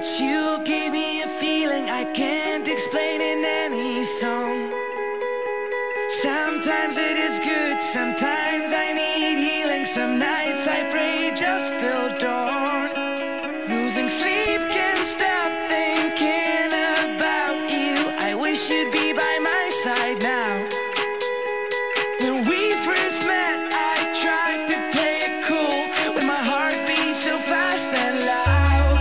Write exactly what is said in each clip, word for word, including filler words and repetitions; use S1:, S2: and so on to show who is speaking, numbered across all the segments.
S1: but you gave me a feeling I can't explain in any song. Sometimes it is good, sometimes I need healing. Some nights I pray just till dawn. Losing sleep, can't stop thinking about you. I wish you'd be by my side now. When we first met, I tried to play it cool, with my heart beat so fast and loud.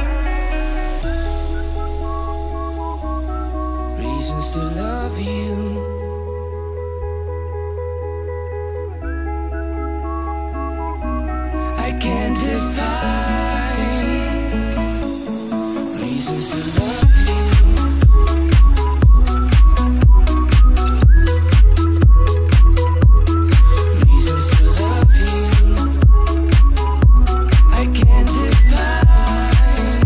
S1: Reasons to love you. I can't define reasons to love you. Reasons to love you. I can't define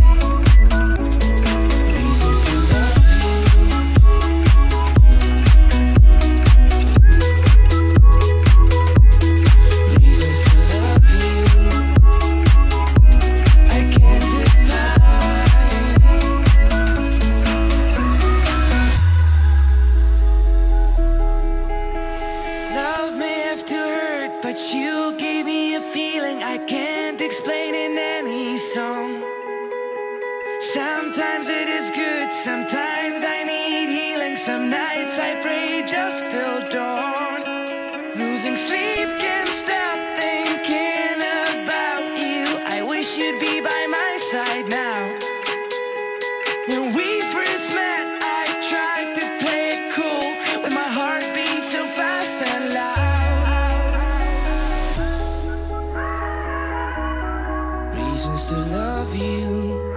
S1: reasons to love you. Reasons to love you. I can't define. Love may have to hurt, but you gave me a feeling I can't explain in any song. Sometimes it is good, sometimes I need healing. Some nights I pray just till dawn. Losing sleep, can't stop thinking about you. I wish you'd be by my side now. When we first met, I tried to play it cool, with my heart beat so fast and loud. Reasons to love you.